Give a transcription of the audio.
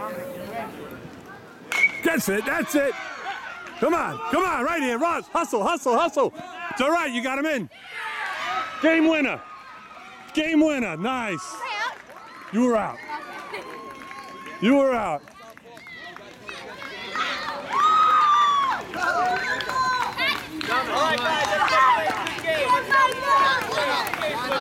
That's it, that's it. Come on, right here, Ross. Hustle, hustle, hustle. It's all right, you got him in. Game winner. Game winner, nice. You were out. You were out.